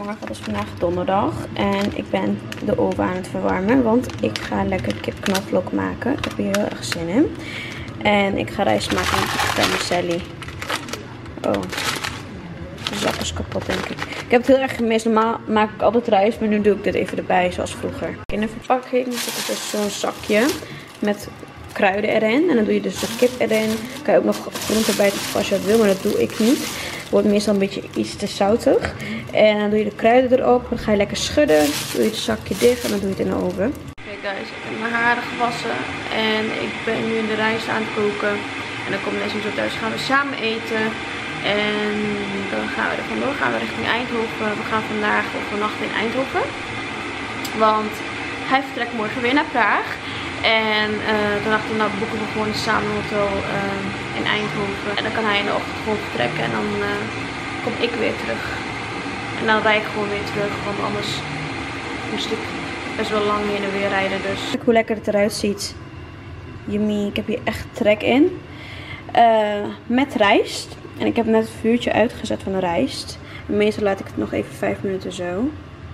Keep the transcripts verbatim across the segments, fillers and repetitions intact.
Goedemorgen, het is vandaag donderdag en ik ben de oven aan het verwarmen, want ik ga lekker kipknoflook maken. Ik heb hier heel erg zin in. En ik ga rijst maken met vermicelli. Oh, de zak is kapot denk ik. Ik heb het heel erg gemist. Normaal maak ik altijd rijst, maar nu doe ik dit even erbij zoals vroeger. In de verpakking zit er dus zo'n zakje met kruiden erin. En dan doe je dus de kip erin. Kan je ook nog groenten bij toevoegen als je dat wil, maar dat doe ik niet. Wordt meestal een beetje iets te zoutig. En dan doe je de kruiden erop. Dan ga je lekker schudden. Doe je het zakje dicht en dan doe je het in de oven. Oké okay guys, ik heb mijn haren gewassen. En ik ben nu in de rijst aan het koken. En dan komt Nessie zo thuis. Gaan we samen eten. En dan gaan we er vandoor. Gaan we richting Eindhoven. We gaan vandaag of vannacht in Eindhoven. Want hij vertrekt morgen weer naar Praag. En uh, toen dachten we, nou boeken we gewoon samen een hotel uh, in Eindhoven. En dan kan hij in de ochtend gewoon vertrekken en dan uh, kom ik weer terug. En dan rijd ik gewoon weer terug, want anders moest ik best wel lang heen en weer rijden. Dus. Kijk hoe lekker het eruit ziet. Yummy, ik heb hier echt trek in. Uh, met rijst. En ik heb net het vuurtje uitgezet van de rijst. En meestal laat ik het nog even vijf minuten zo.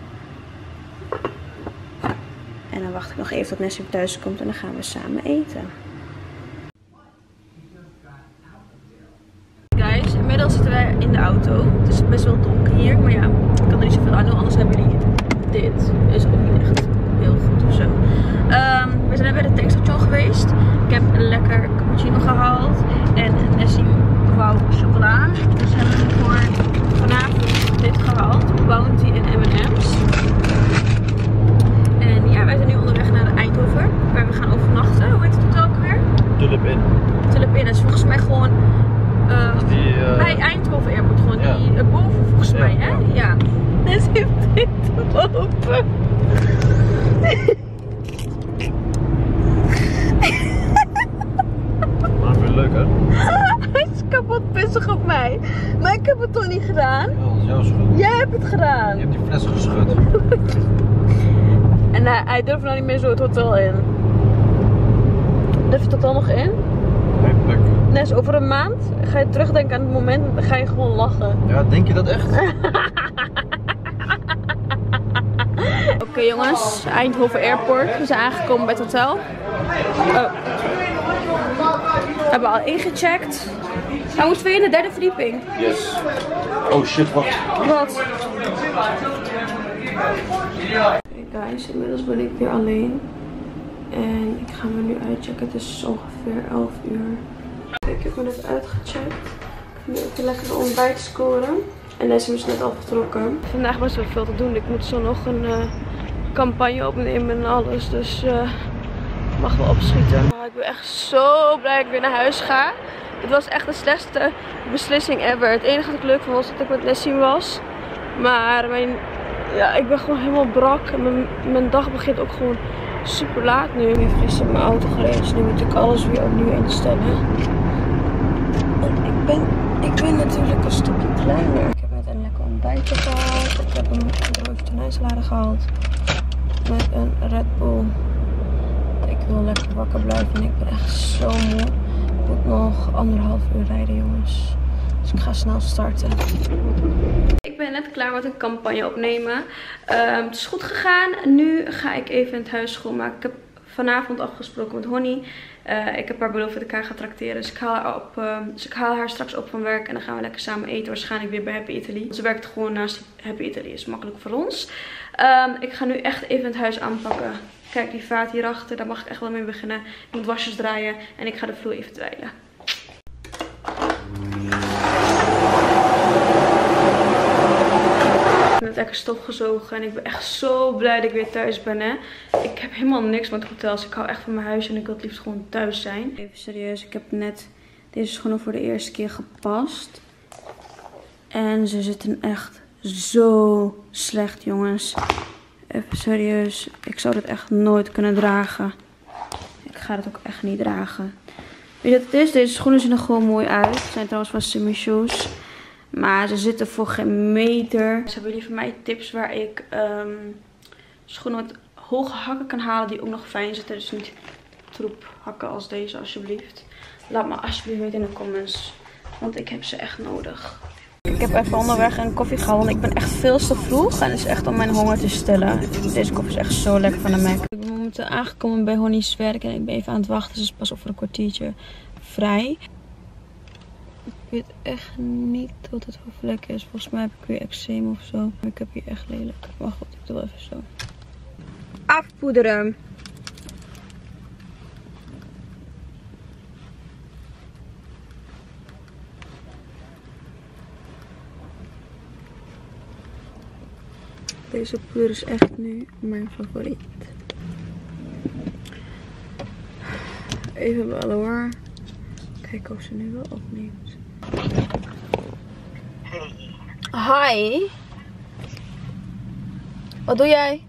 En dan wacht ik nog even tot Nessie thuis komt en dan gaan we samen eten. Guys, inmiddels zitten wij in de auto. Het is best wel donker hier, maar ja, ik kan er niet zoveel aan doen. Anders hebben jullie dit. Is ook niet echt heel goed of zo. Um, we zijn net bij de tankstation geweest. Ik heb een lekker cappuccino gehaald. En Nessie wou chocola. Dus hebben we voor vanavond dit gehaald. Bounty en M en M's. En ja, wij zijn nu onderweg naar Eindhoven, waar we gaan overnachten. Hoe heet het hotel ook weer? Tulip Inn. Tulip Inn, dat is volgens mij gewoon uh, die, uh... bij Eindhoven Airport, gewoon ja. die uh, boven volgens ja. mij, hè? Ja. Net heeft dit open. Maar weer leuk hè? Hij is kapot pissig op mij. Maar ik heb het toch niet gedaan? Ja, dat is jouw schuld. Jij hebt het gedaan. Je hebt die fles geschud. En hij, hij durft nou niet meer zo het hotel in. Durf je het hotel nog in? Nee, plek. Nes, over een maand ga je terugdenken aan het moment, ga je gewoon lachen. Ja, denk je dat echt? Oké okay, jongens, Eindhoven Airport. We zijn aangekomen bij het hotel. Oh. We hebben al ingecheckt. Hij moest weer in de derde verdieping. Yes. Oh shit, wat? Wat? Hey guys, inmiddels ben ik weer alleen. En ik ga me nu uitchecken. Het is ongeveer elf uur. Kijk, ik heb me net uitgecheckt. Ik ga nu even lekker de ontbijt scoren. En deze is net al vertrokken. Vandaag best wel veel te doen. Ik moet zo nog een uh, campagne opnemen en alles. Dus uh, ik mag wel opschieten. Oh, ik ben echt zo blij dat ik weer naar huis ga. Het was echt de slechtste beslissing ever. Het enige wat ik leuk vond was dat ik met Nessie was. Maar mijn, ja, ik ben gewoon helemaal brak. En mijn, mijn dag begint ook gewoon super laat nu. Ik heb gisteren mijn auto gereden, dus nu moet ik alles weer opnieuw instellen. En ik ben, ik ben natuurlijk een stukje kleiner. Ik heb net een lekker ontbijtje gehaald. Ik heb een broodje tonijnsalade gehaald. Met een Red Bull. Ik wil lekker wakker blijven en ik ben echt zo moe. Ik moet nog anderhalf uur rijden, jongens. Dus ik ga snel starten. Ik ben net klaar met een campagne opnemen. Um, het is goed gegaan. Nu ga ik even het huis schoonmaken. Ik heb vanavond afgesproken met Honey. Uh, ik heb haar beloofd dat ik haar ga trakteren. Dus ik, haal haar op, uh, dus ik haal haar straks op van werk. En dan gaan we lekker samen eten. Waarschijnlijk weer bij Happy Italy. Ze werkt gewoon naast Happy Italy. Is makkelijk voor ons. Um, ik ga nu echt even het huis aanpakken. Kijk, die vaat hierachter. Daar mag ik echt wel mee beginnen. Ik moet wasjes draaien. En ik ga de vloer even dweilen. Ik heb net lekker stofgezogen en ik ben echt zo blij dat ik weer thuis ben, hè. Ik heb helemaal niks met hotels. Ik hou echt van mijn huis en ik wil het liefst gewoon thuis zijn. Even serieus, ik heb net deze schoenen voor de eerste keer gepast. En ze zitten echt zo slecht, jongens. Even serieus, ik zou dit echt nooit kunnen dragen. Ik ga het ook echt niet dragen. Weet je wat het is? Deze schoenen zien er gewoon mooi uit. Het zijn trouwens van Simi Shoes. Maar ze zitten voor geen meter. Ze hebben jullie van mij tips waar ik um, schoenen met hoge hakken kan halen die ook nog fijn zitten. Dus niet troep hakken als deze alsjeblieft. Laat me alsjeblieft weten in de comments. Want ik heb ze echt nodig. Ik heb even onderweg een koffie gehaald, want ik ben echt veel te vroeg. En het is echt om mijn honger te stillen. Deze koffie is echt zo lekker van de Mac. Ik ben momenteel aangekomen bij Honey's werk en ik ben even aan het wachten. Dus het is pas over een kwartiertje vrij. Ik weet echt niet wat het voor vlek is. Volgens mij heb ik weer eczeem of zo. Maar ik heb hier echt lelijk. Maar goed, ik doe wel even zo. Afpoederen. Deze poeder is echt nu mijn favoriet. Even bellen hoor. Kijken of ze nu wel opneemt. Hey. Hi. Wat doe jij?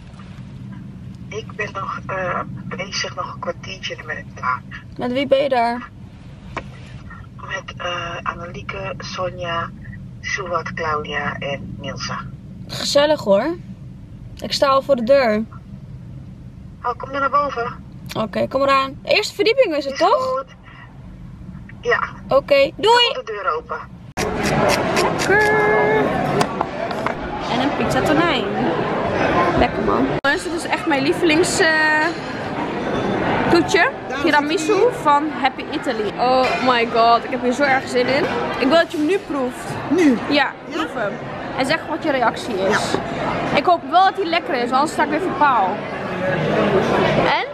Ik ben nog uh, bezig, nog een kwartiertje en ben ik klaar. Met wie ben je daar? Met uh, Annelieke, Sonja, Suwat, Claudia en Nilsa. Gezellig hoor. Ik sta al voor de deur. Oh, kom dan naar boven. Oké, okay, kom eraan. De eerste verdieping is het, is toch? Goed. Ja. Oké, okay, doei! Ik de deur open. Lekker! En een pizza tonijn. Lekker man. Dit is echt mijn lievelings uh, toetje. Tiramisu van Happy Italy. Oh my god, ik heb hier zo erg zin in. Ik wil dat je hem nu proeft. Nu? Ja, proef hem. En zeg wat je reactie is. Ja. Ik hoop wel dat hij lekker is, anders sta ik weer voor paal. En?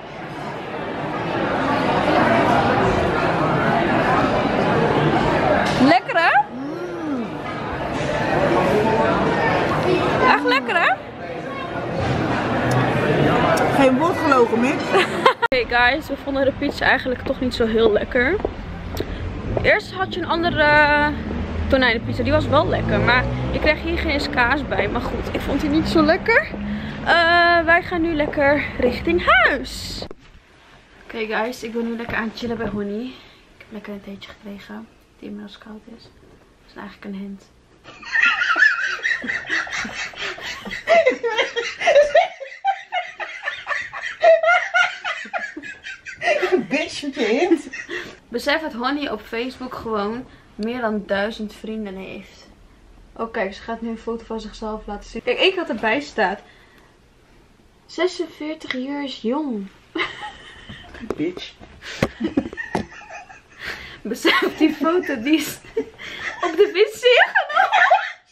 Lekker hè? Mm. Echt lekker hè? Geen woord gelogen meer. Hey guys, we vonden de pizza eigenlijk toch niet zo heel lekker. Eerst had je een andere tonijnenpizza, die was wel lekker, maar ik kreeg hier geen kaas bij. Maar goed, ik vond die niet zo lekker. Uh, wij gaan nu lekker richting huis. Oké okay guys, ik ben nu lekker aan het chillen bij Honey. Ik heb lekker een theetje gekregen, die inmiddels koud is. Dat is eigenlijk een hint. Bitch met je hint. Besef dat Honey op Facebook gewoon meer dan duizend vrienden heeft. Oh kijk, ze gaat nu een foto van zichzelf laten zien. Kijk, één wat erbij staat. zesenveertig jaar is jong. Bitch. Besef die foto, die is op de wc genomen.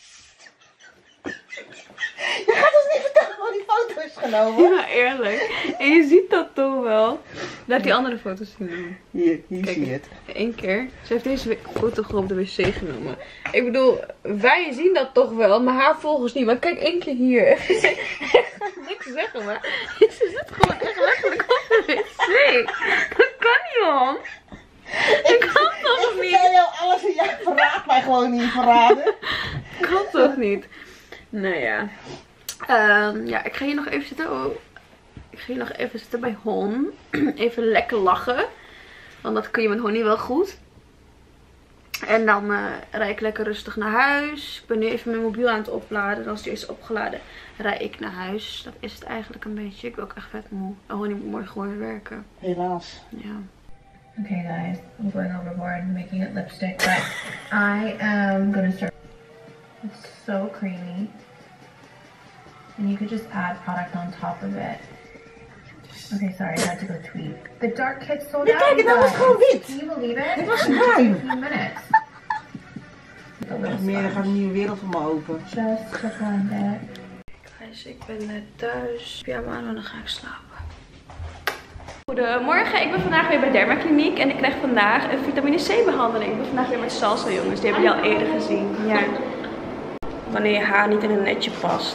Je gaat ons niet vertellen waar die foto is genomen. Ja, eerlijk. En je ziet dat toch wel. Laat die andere foto's zien. Hier, hier Kijk, zie je het. Eén keer. Ze heeft deze foto gewoon op de wc genomen. Ik bedoel, wij zien dat toch wel, maar haar volgers niet. Maar kijk één keer hier. Ik ga niks zeggen, maar ze zit gewoon echt letterlijk op de wc. Dat kan niet, man. Dat kan toch niet? Ik vertel jou alles en jij verraadt mij gewoon niet verraden. Kan toch niet? Nou ja. Um, ja, ik ga hier nog even zitten. Oh. Ik ga hier nog even zitten bij Hon. Even lekker lachen. Want dat kun je met Honey wel goed. En dan uh, rijd ik lekker rustig naar huis. Ik ben nu even mijn mobiel aan het opladen. En als die is opgeladen, rijd ik naar huis. Dat is het eigenlijk een beetje. Ik ben ook echt vet moe. En Honey moet morgen gewoon weer werken. Helaas. Ja. Okay guys, I'm going overboard making it lipstick, but I am gonna start. It's so creamy. And you could just add product on top of it. Okay, sorry, I had to go tweak. The dark kit sold out. Kijk, dat was gewoon wit. Can you believe it? Het was bruin. A few minutes. Nog meer, dan gaat een nieuwe wereld voor me open. Just to blend it. Guys, ik ben net thuis. Pyjama aan en dan ga ik slapen. Goedemorgen, ik ben vandaag weer bij Dermakliniek en ik krijg vandaag een vitamine C behandeling. Ik ben vandaag weer met salsa jongens, die hebben jullie al eerder gezien. Ja. Wanneer je haar niet in een netje past.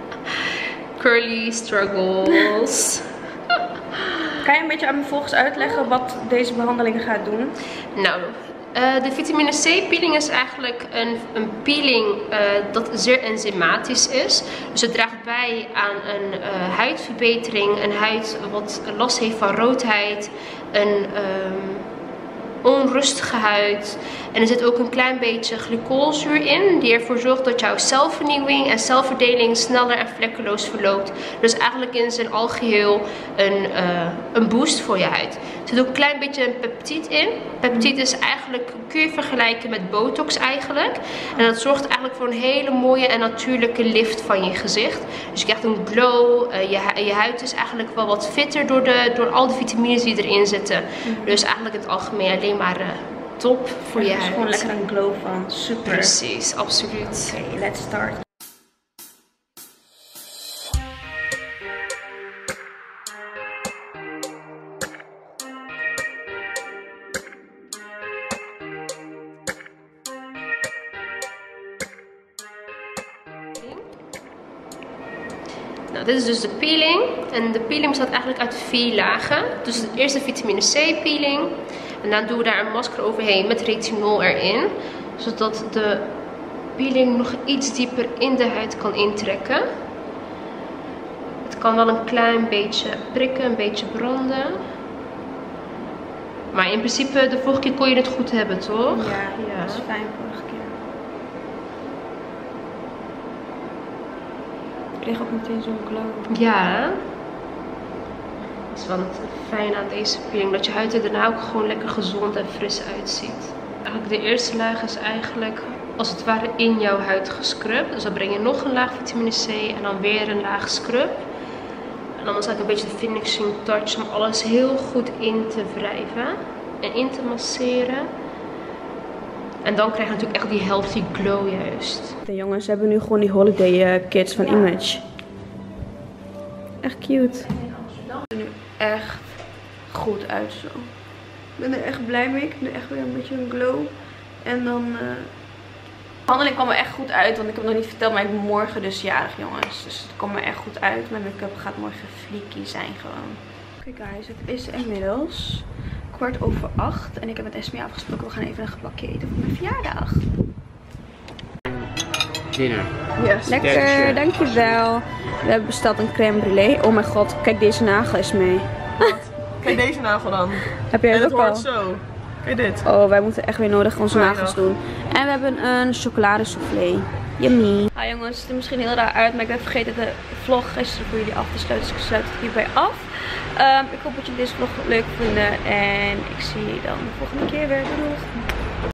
Curly struggles. Kan je een beetje aan mijn volgers uitleggen wat deze behandeling gaat doen? Nou, uh, de vitamine C peeling is eigenlijk een, een peeling uh, dat zeer enzymatisch is. Dus het draagt bij aan een uh, huidverbetering, een huid wat last heeft van roodheid, een um, onrustige huid. En er zit ook een klein beetje glycolzuur in, die ervoor zorgt dat jouw celvernieuwing en celverdeling sneller en vlekkeloos verloopt. Dus eigenlijk in zijn algeheel een, uh, een boost voor je huid. Er zit ook een klein beetje een peptid in. Peptid is eigenlijk, kun je vergelijken met botox eigenlijk. En dat zorgt eigenlijk voor een hele mooie en natuurlijke lift van je gezicht. Dus je krijgt een glow. Uh, je, je huid is eigenlijk wel wat fitter door, de, door al de vitamines die erin zitten. Mm-hmm. Dus eigenlijk in het algemeen alleen maar uh, top voor je huid. Er is gewoon lekker een glow van. Super. Precies, absoluut. Oké, okay, let's start. Nou, dit is dus de peeling. En de peeling bestaat eigenlijk uit vier lagen. Dus de eerste vitamine C peeling. En dan doen we daar een masker overheen met retinol erin. Zodat de peeling nog iets dieper in de huid kan intrekken. Het kan wel een klein beetje prikken, een beetje branden. Maar in principe, de vorige keer kon je het goed hebben, toch? Ja, ja. Dat is fijn vorige keer. Ik kreeg ook meteen zo'n glow. Ja. Dat is wel het fijne aan deze peeling. Dat je huid er daarna ook gewoon lekker gezond en fris uitziet. Eigenlijk de eerste laag is eigenlijk als het ware in jouw huid gescrubt. Dus dan breng je nog een laag vitamine C en dan weer een laag scrub. En dan is eigenlijk een beetje de finishing touch om alles heel goed in te wrijven. En in te masseren. En dan krijg je natuurlijk echt die healthy glow juist. De jongens hebben nu gewoon die holiday uh, kits van Image. Echt cute. Het ziet er nu echt goed uit zo. Ik ben er echt blij mee. Ik heb nu echt weer een beetje een glow. En dan... Uh... De behandeling kwam er echt goed uit. Want ik heb het nog niet verteld. Maar ik ben morgen dus jarig, jongens. Dus het kwam er echt goed uit. Mijn make-up gaat morgen freaky zijn gewoon. Oké okay guys, het is inmiddels kwart over acht. En ik heb met Esmee afgesproken. We gaan even een gebakje eten voor mijn verjaardag. Dinner. Yes. Lekker, dankjewel. We hebben besteld een crème brûlée. Oh mijn god, kijk deze nagel eens mee. Kijk deze nagel dan. Heb jij het ook al? Zo. Kijk dit. Oh, wij moeten echt weer nodig onze nagels doen. En we hebben een chocoladesoufflé. Yummy. Hi jongens, het ziet er misschien heel raar uit, maar ik ben vergeten de vlog gisteren voor jullie af te sluiten. Dus ik sluit het hierbij af. Um, ik hoop dat jullie deze vlog leuk vinden. En ik zie je dan de volgende keer weer. Doei.